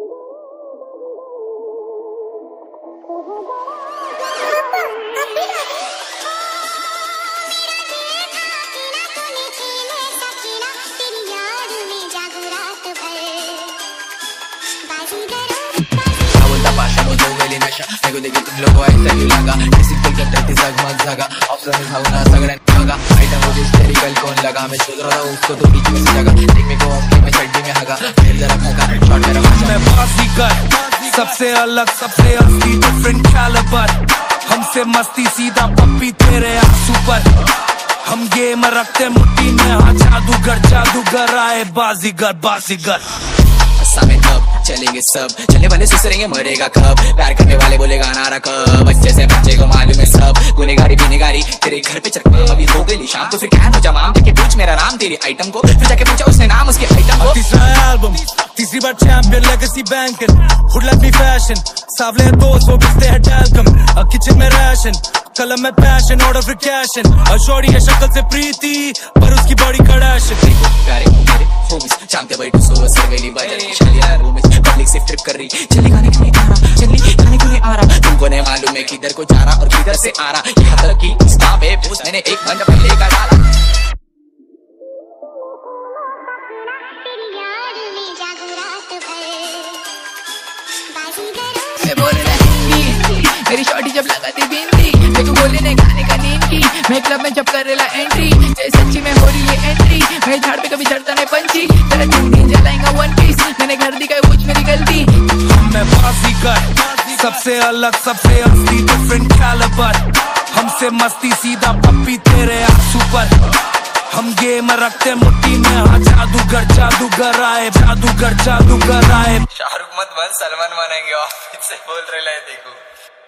मेरे देखिए तुम लोगों ऐसा क्यों लगा सिंपल कट्टर थी जगमग जगा ऑप्शन भावना सगळ्यांनी बघा आइटम मुझे हिस्टेरिकल कौन लगा मैं सोच रहा था उसको तो बीच में से जगा देख मेरे को अपनी मैं चड्डी में हगा फिर जरा भगा शॉट मेरा मैं बाजीगर सबसे अलग सबसे असली डिफरेंट कैलिबर हमसे मस्ती सीधा पप्पी तेरे आंसू पर हम गेम रखते मुट्ठी में हाँ जादूगर आए बाजीगर बाजीगर सामने अब चलेंगे सब चलने वाले सुसरेंगे मरेगा कब प्यार करने वाले बोलेगा नारा कब अच्छे से बच्चे को मालूम है सब गुनेगारी पीनेगारी तेरे घर पे चक्कर अभी हो गई शाम तो फिर क्या हो जमाम जाके पूछ मेरा नाम तेरी आइटम को फिर जाके पूछा उसने नाम उसके आइटम को तीसरा एल्बम तीसरी बार चैंपियन लेगेसी बैंकिंग हुड लाइक मी फैशन सावले दोस्त वो बिस्ते है टैल्कम किचन में राशन कलम में पैशन ऑर्डर फिर कैशन शॉर्टी है शक्ल से प्रीति पर उसकी बॉडी कड़ाशन प्यारे मेरे होमिस शांति बैठो सो सर गली बाजार शालिया रूमिस पब्लिक से ट्रिप कर रही चली खाने क्यों नहीं आ रहा चली खाने क्यों नहीं आ रहा तुमको नहीं मालूम है किधर को जा रहा और किधर से आ रहा यहाँ तक की इंस्टा पे पोस्ट मैंने एक घंटा पहले का डाला मैं बोल रहा हिंदी मेरी शॉर्टी जब लगाती बिंदी मेरे को बोले नहीं खाने का नींद की मैं क्लब में जब कर रहा एंट्री सच्ची में हो रही है एंट्री मैं झाड़ पे कभी चढ़ता नहीं पंची तेरा दिन जलाएगा वन पीस मैंने घर दिखाई पूछ मेरी गलती मैं बाजीगर सबसे अलग सबसे असली डिफरेंट कैलिबर हमसे मस्ती सीधा पप्पी तेरे आंसू पर हम गेम रखते मुट्ठी में हाँ जादूगर आए शाहरुख मत बन सलमान बनेंगे ऑफिस से बोल रहे देखो